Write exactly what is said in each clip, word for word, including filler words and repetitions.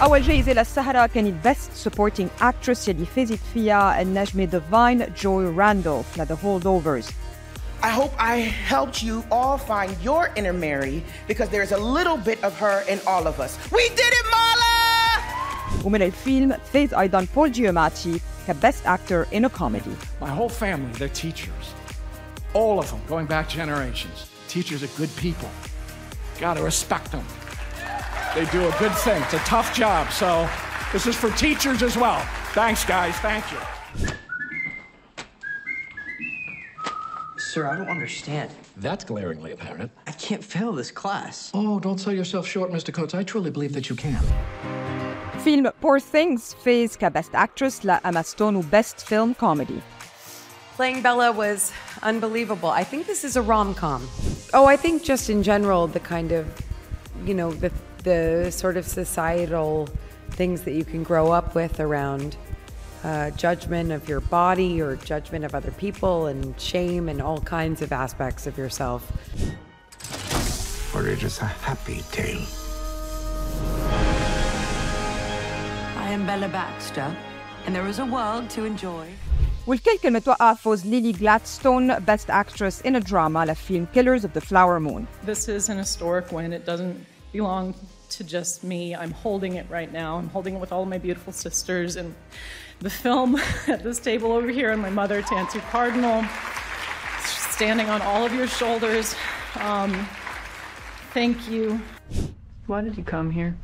أول جائزة للسهرة كانت Best Supporting Actress يلي فازت فيها النجمة ديفاين جوي راندولف ل The Holdovers. I hope I helped you all find your inner Mary because there's a little bit of her in all of us. We did it, Marla! ومن الفيلم فاز أيضاً بول جيوماتي ك Best Actor in a Comedy. My whole family, they're teachers. All of them, going back generations. Teachers are good people. Gotta respect them. They do a good thing. It's a tough job, so this is for teachers as well. Thanks, guys. Thank you. Sir, I don't understand. That's glaringly apparent. I can't fail this class. Oh, don't sell yourself short, Mister Coates. I truly believe that you can. فيلم Poor Things فاز ك Best Actress لأما ستون و Best Film Comedy. Playing Bella was unbelievable. I think this is a rom-com. Oh, I think just in general, the kind of, you know, the the sort of societal things that you can grow up with around uh, judgment of your body or judgment of other people and shame and all kinds of aspects of yourself. Or it is a happy tale. I am Bella Baxter, and there is a world to enjoy. والكل كان متوقع فوز ليلي جلادستون Best Actress in a Drama لفيلم Killers of the Flower Moon. This is an historic win. It doesn't belong to just me. I'm holding it right now. I'm holding it with all of my beautiful sisters and the film at this table over here, and my mother, Tantu Cardinal, standing on all of your shoulders. Um, thank you. Why did you come here?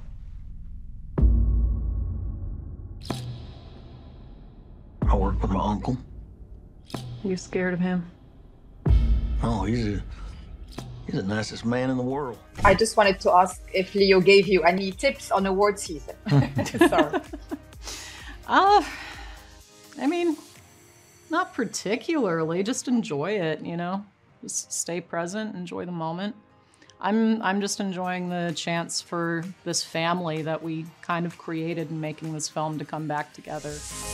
I work with my uncle. You scared of him? Oh, he's a, he's the nicest man in the world. I just wanted to ask if Leo gave you any tips on award season. Sorry. Uh, I mean, not particularly. Just enjoy it, you know? Just stay present, enjoy the moment. I'm, I'm just enjoying the chance for this family that we kind of created in making this film to come back together.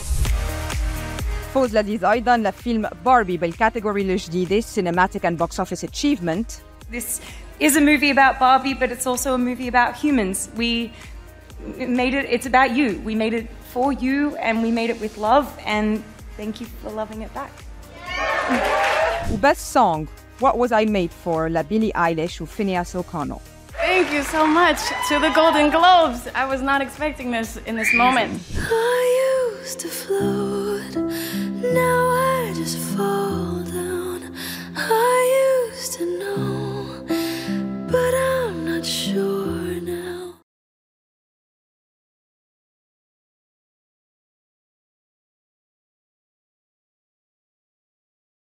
فوز لذيذ أيضاً لفيلم باربي بالكاتيجوري الجديدة Cinematic and Box Office Achievement. This is a movie about Barbie, but it's also a movie about humans. We made it, it's about you. We made it for you, and we made it with love, and thank you for loving it back. Best Song, What Was I Made For لبيلي ايليش وفينياس O'Connell. Thank you so much to the Golden Globes. I was not expecting this in this moment. I used to float, now I just fall.